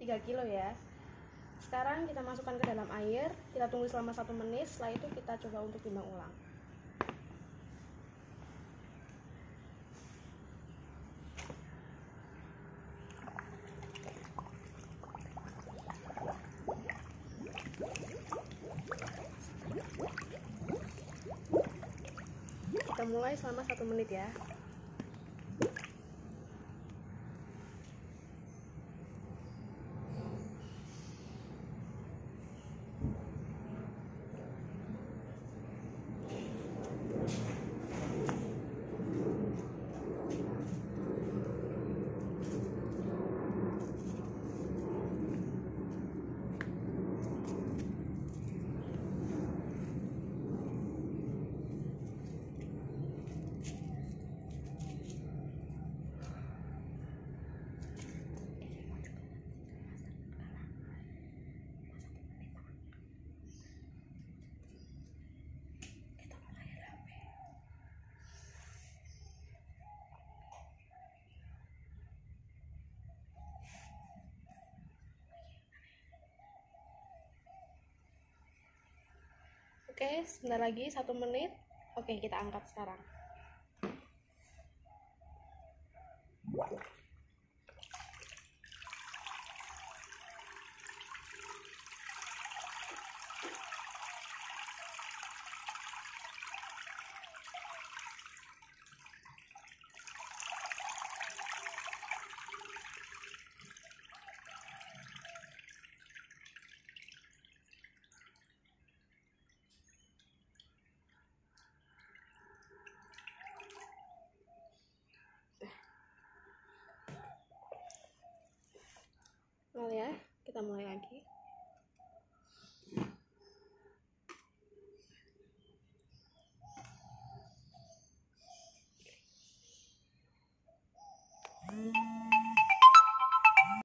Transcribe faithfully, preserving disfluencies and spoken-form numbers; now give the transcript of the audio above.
tiga kilo ya. Sekarang kita masukkan ke dalam air, kita tunggu selama satu menit. Setelah itu kita coba untuk timbang ulang. Kita mulai selama satu menit ya. Oke, sebentar lagi satu menit. Oke, kita angkat sekarang. Nah ya, kita mulai lagi.